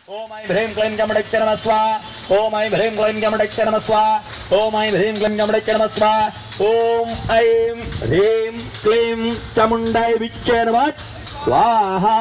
ओम ऐं ह्रीं क्लीं जमडच्च नमः स्वाहा। ओम ऐं ह्रीं क्लीं जमडच्च नमः स्वाहा। ओम ऐं ह्रीं क्लीं जमडच्च नमः स्वाहा। ओम ऐं ह्रीं क्लीं चामुण्डाय विच्च नमः स्वाहा।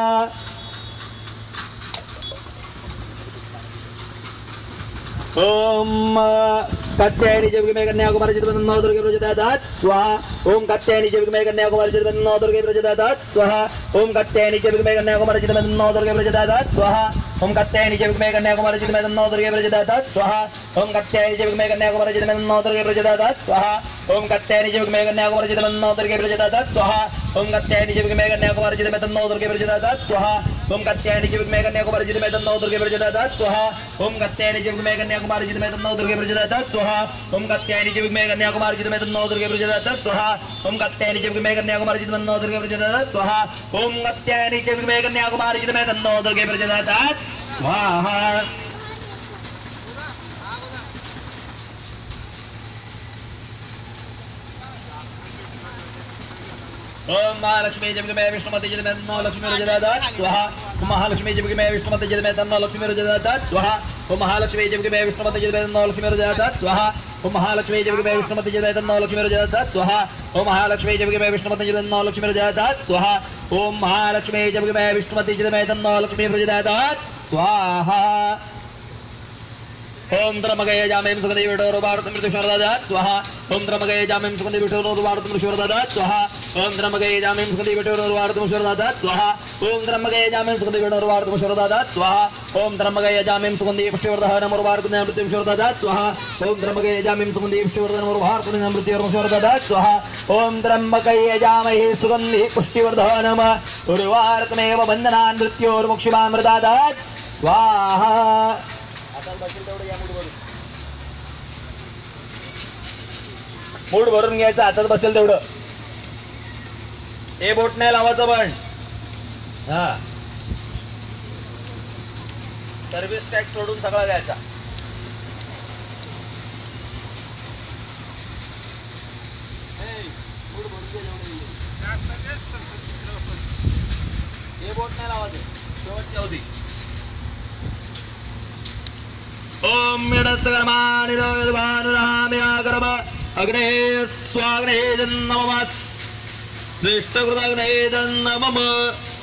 ओम कत्यायनी जगमे कन्याकुमारी चितमन्नो दुर्गे प्रचोदयात् स्वाहा। ओम कत्यायनी जगमे कन्याकुमारी चितमन्नो दुर्गे प्रचोदयात् स्वाहा। ओम कत्यायनी जगमे कन्याकुमारी चितमन्नो दुर्गे प्रचोदयात् स्वाहा। ओम कत्यायनी जगमे कन्याकुमारी चितमन्नो दुर्गे प्रचोदयात् स्वाहा। ओम कत्यायनी जगमे कन्याकुमारी चितमन्नो दुर्गे प्रचोदयात् स्वाहा। ओम कत्यायनी जगमे कन्याकुमारी चितमन्नो दुर्गे प्रचोदयात् स्वाहा। ओम कत्यायनी जगमे कन्याकुमारी चितमन्नो दुर्गे प्रचोदयात् स्वाहा। ओम कत्यायनी जगमे कन्याकुमारी चितमन्नो दुर्गे प्रचोदयात् स्वाहा। ओम कत्यायनी जगमे कन्याकुमारी चितमन्नो दुर्गे प्रचोदयात् स्वाहा। ओम कत्यायनी जगमे कन्याकुमारी चितमन्नो दुर्गे प्रचोदयात् स्वाहा। ओम कत्यायनी जगमे कन्याकुमारी चितमन्नो दुर्गे प्रचोदयात् स्वाहा। ओम कत्यायनी जगमे कन्याकुमारी चितमन्नो दुर्गे प्रचोदयात् स्वाहा। ओम महालक्ष्मी जगमे विष्णुमती चितमन्नो लक्ष्मी प्रचोदयात् स्वाहा। ओम महालक्ष्मी जगमे विष्णुमती चितमन्नो लक्ष्मी प्रचोदयात् स्वाहा। ओम महालक्ष्मी जगमे विष्णुमती चितमन्नो लक्ष्मी प्रचोदयात् स्वाहा। ओम महालक्ष्मी जगमे विष्णुमती चितमन्नो लक्ष्मी प्रचोदयात् स्वाहा। ओम महालक्ष्मी जगमे विष्णुमती चितमन्नो लक्ष्मी प्रचोदयात् स्वाहा। ओम महालक्ष्मी जगमे विष्णुमती चितमन्नो लक्ष्मी प्रचोदयात् स्वाहा। ओम द्रमगये जामें सुगंधि विठोर भारत मृत्यु शरदात् स्वाहा। ओम द्रमगये जामें सुगंधि विठोर भारत मृत्यु शरदात् स्वाहा। ओम द्रमगये जामें सुगंधि विठोर भारत मृत्यु शरदात् स्वाहा। ओम द्रमगये जामें सुगंधि विठोर भारत मृत्यु शरदात् स्वाहा। ओम द्रमगये जामें सुगंधि पुष्टिवर्धन भारत मृत्यु शरदात् स्वाहा। ओम द्रमगये जामें सुगंधि पुष्टिवर्धन भारत मृत्यु शरदात् स्वाहा। ओम द्रमगये जामहे सुगंधि पुष्टिवर्धन उर्वारुकमेव बंधनान् मृत्योर्मुक्षिमामृतात् स्वाहा। मूड भरून घ्यायचं, हातात बसेल तेवढं. हे बोट नाही लावायचं पण. हा, सर्व्हिस टॅक्स सोडून सगळा द्यायचा. हे बोट नाही लावायचं शेवटच्या होती. ओम यडस्कर्मानिरोधभानुराम्यागर्भ अग्ने स्वाग्ने नमः श्रेष्ठकृतग्ने नमः।